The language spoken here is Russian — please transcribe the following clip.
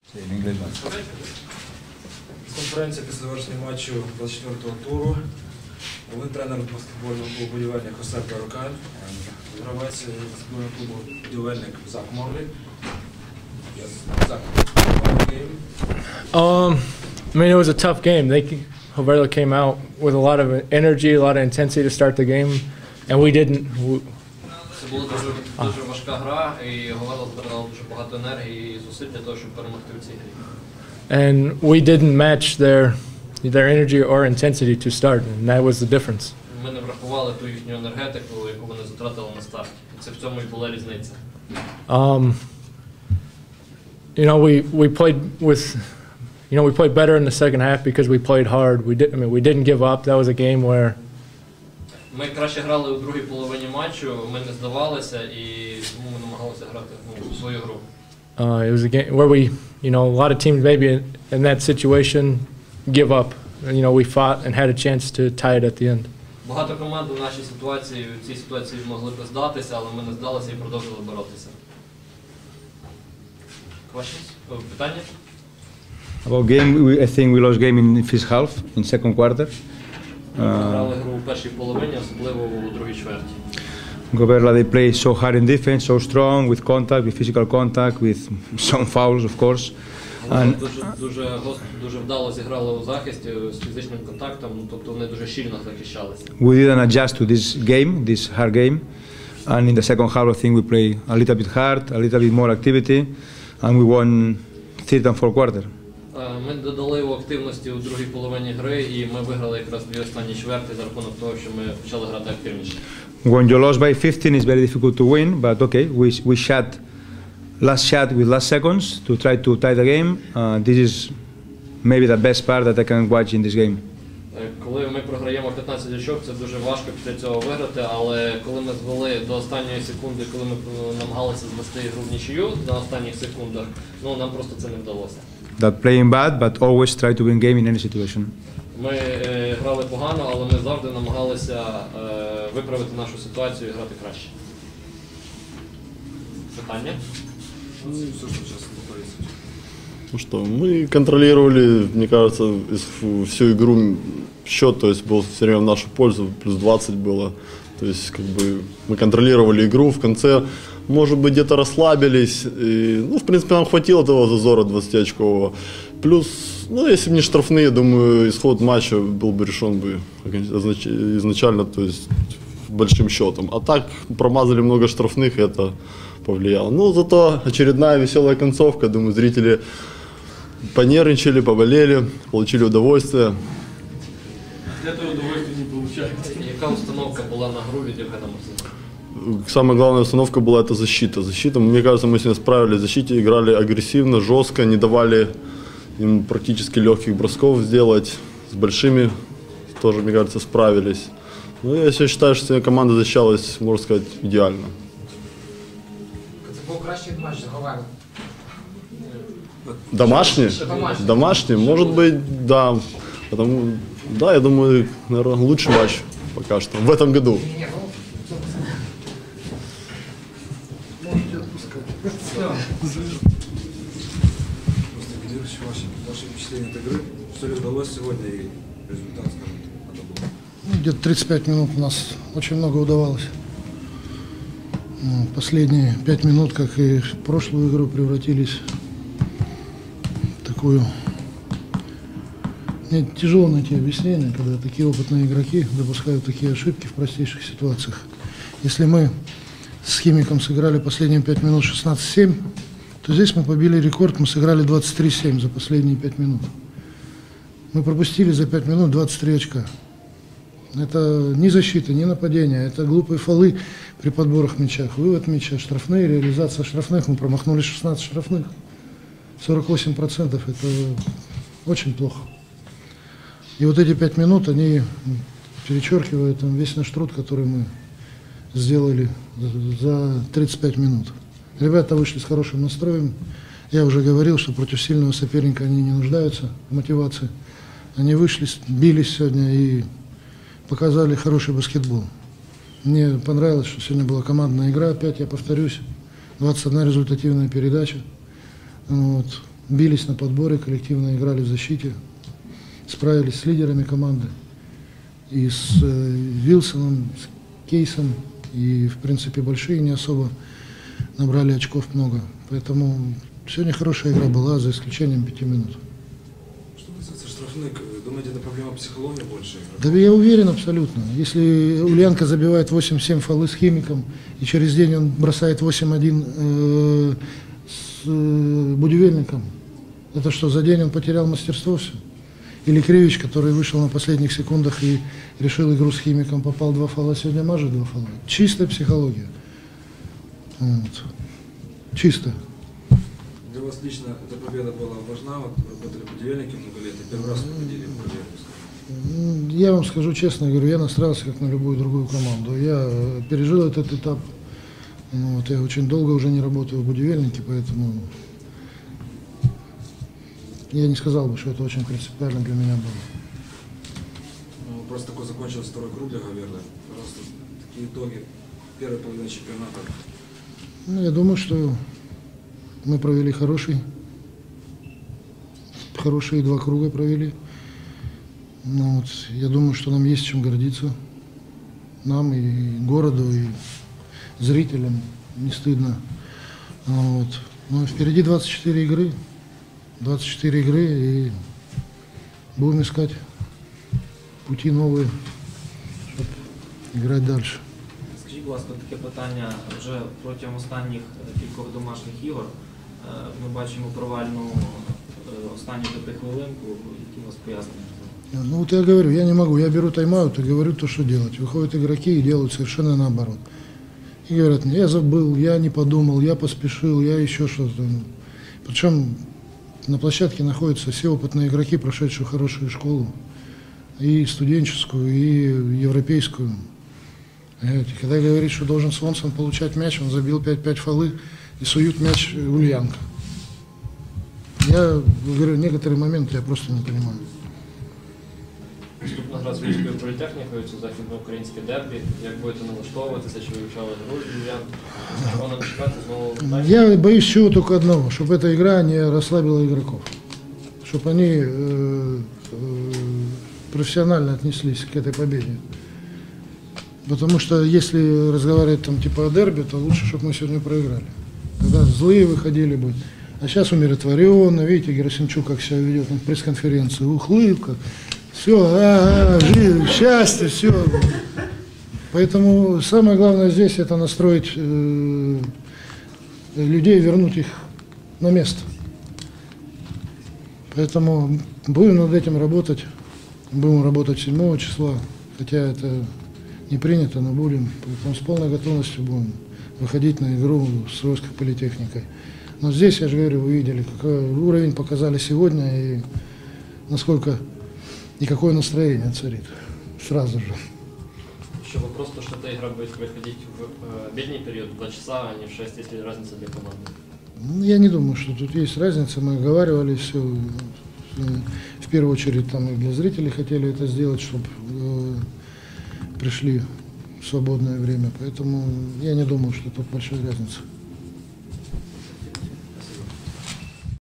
Конференція після завершення матчу 24-го туру. Головний тренер баскетбольного клубу «Будівельник» Хосе Перукаль, гравець баскетбольного клубу «Будівельник» Зак Морлі. Zach, game? I mean, it was a tough game. Hoverla came out with a lot of energy, a lot of intensity to start the game, and we didn't. Це була дуже важка гра, і Говерла збирала дуже багато енергії і зусиль для того, щоб перемогти в цій грі. And we didn't match their energy or intensity to start, and that was the difference. Ми не врахували ту їхню енергетику, яку вони затратили на старті. Це в цьому і була різниця. You know, we played with, we played better in the second half because we played hard. We didn't give up. That was a game where ми краще грали у другій половині матчу, ми не здавалися і тому ми намагалися грати свою гру. It was a game where we, a lot of teams maybe in that situation give up. We fought and had a chance to tie it at the end. Багато команд у нашій ситуації, в цій ситуації могли б здатися, але ми не здалися і продовжили боротися. Questions? Питання? About game, I think we lost game in first half, in second quarter. Ми грали гру у першій половині, особливо у другій чверті. Goverla, they play so hard in defense, so strong, with contact, with physical contact, with some fouls, of course. Дуже вдало зіграли у захисті з фізичним контактом, тобто вони дуже щільно захищалися. We didn't adjust to this game, this hard game, and in the second half I think we play a little bit hard, a little bit more activity, and we won third and fourth quarter. Ми додали у активності у другій половині гри, і ми виграли якраз дві останні чверті за рахунок того, що ми почали грати активніше. When you lost by 15, it's very difficult to win, but okay, we shot last shot with last seconds to try to tie the game. This is maybe the best part that I can watch in this game. Коли ми програємо 15 очок, це дуже важко після цього виграти, але коли ми звели до останньої секунди, коли ми намагалися звести гру в нічию на останніх секундах, нам просто це не вдалося. That playing bad, but always try to win game in any situation. Ми грали погано, але ми завжди намагалися виправити нашу ситуацію і грати краще. Питання? Ну что, мы контролировали, мне кажется, всю игру счет, то есть был все время в нашу пользу, плюс 20 было. То есть как бы мы контролировали игру, в конце, может быть, где-то расслабились. И, в принципе, нам хватило того зазора 20-очкового. Плюс, если бы не штрафные, думаю, исход матча был бы решен бы изначально, то есть большим счетом. А так промазали много штрафных, и это повлияло. Но зато очередная веселая концовка, думаю, зрители понервничали, поболели, получили удовольствие. Это удовольствие не получается. Яка установка была на гру від Євгена Максимова? Самая главная установка была это защита. Защита, мне кажется, мы сегодня справились в защите, играли агрессивно, жестко, не давали им практически легких бросков сделать. С большими тоже, мне кажется, справились. Я считаю, что сегодня команда защищалась, можно сказать, идеально. Це був кращий матч за Говерла. Домашний? Домашний? Может быть, да. Да, я думаю, наверное, лучший матч пока что в этом году. Можете отпускать. Ваши впечатления от игры? Что ли удалось сегодня и результат, скажем, Где-то 35 минут у нас очень много удавалось. Последние 5 минут, как и в прошлую игру, превратились в такую... Мне тяжело найти объяснение, когда такие опытные игроки допускают такие ошибки в простейших ситуациях. Если мы с Химиком сыграли последние 5 минут 16-7, то здесь мы побили рекорд, мы сыграли 23-7 за последние 5 минут. Мы пропустили за 5 минут 23 очка. Это не защита, не нападение, это глупые фолы при подборах мячах, вывод мяча, штрафные, реализация штрафных. Мы промахнули 16 штрафных, 48%, это очень плохо. И вот эти 5 минут, они перечеркивают весь наш труд, который мы сделали за 35 минут. Ребята вышли с хорошим настроем. Я уже говорил, что против сильного соперника они не нуждаются в мотивации. Они вышли, бились сегодня и показали хороший баскетбол. Мне понравилось, что сегодня была командная игра. Опять я повторюсь, 21 результативная передача. бились на подборе, коллективно играли в защите, справились с лидерами команды, и с Вилсоном, с Кейсом, и в принципе большие не особо набрали очков много. Поэтому сегодня хорошая игра была, за исключением 5 минут. Что касается штрафных, думаете, это проблема психологии больше? Да я уверен абсолютно. Если Ульянка забивает 8-7 фолы с Химиком, и через день он бросает 8-1 с Будивельником, это что, за день он потерял мастерство все? Или Кривич, который вышел на последних секундах и решил игру с Химиком, попал 2 фола, сегодня мажет 2 фола. Чистая психология. Вот. Чисто. Для вас лично эта победа была важна? Вот работали в Будивельнике много лет, и первый раз победили в Будивельнике. Я вам скажу честно, говорю, я настраивался как на любую другую команду. Я пережил этот этап. Вот, я очень долго уже не работаю в Будивельнике, поэтому я не сказал бы, что это очень принципиально для меня было. Ну, просто такой закончился второй круг для Гаверны. Просто такие итоги первой половины чемпионата. Ну, я думаю, что мы провели хорошие 2 круга провели. Ну, вот, я думаю, что нам есть чем гордиться. Нам и городу, и зрителям не стыдно. Вот. Но впереди 24 игры. 24 игры, и будем искать пути новые, чтобы играть дальше. Скажіть, будь ласка, таке питання. Вже протягом останніх кількох домашніх ігор ми бачимо провальну останню 5-хвилинку. Які у вас пояснення? Ну вот я говорю, я не могу, я беру тайм-аут и говорю то, что делать. Выходят игроки и делают совершенно наоборот. И говорят мне, я забыл, я не подумал, я поспешил, я еще что-то. Причем на площадке находятся все опытные игроки, прошедшие хорошую школу, и студенческую, и европейскую. Понимаете, когда говорит, что должен Свонсон получать мяч, он забил 5 фолы и суют мяч Ульянка. Я говорю, некоторые моменты я просто не понимаю. Наступна гра з Львівською політехнікою, це західноукраїнське дербі. Як будете налаштовуватися, чи вивчали гру Львів'ян? Чого нам чекати знову? Я боюсь чего только одного, чтобы эта игра не расслабила игроков. Чтобы они профессионально отнеслись к этой победе. Потому что если разговаривать там типа о дерби, то лучше, чтобы мы сегодня проиграли. Тогда злые выходили бы. А сейчас умиротворенно, видите, Герасимчук как себя ведет на пресс-конференции, ухлыбка. Все, жизнь, счастье, все. Поэтому самое главное здесь это настроить людей, вернуть их на место. Поэтому будем над этим работать. Будем работать 7 числа, хотя это не принято, но будем. Поэтому с полной готовностью будем выходить на игру с Русской политехникой. Но здесь, я же говорю, вы видели, какой уровень показали сегодня и насколько и какое настроение царит сразу же. Что вы просто что-то игра будет проходить в обедний период, в 2 часа, а не в 6, если разница для команды? Я не думаю, что тут есть разница. Мы оговаривали все. В первую очередь там и для зрителей хотели это сделать, чтобы пришли в свободное время. Поэтому я не думаю, что тут большая разница.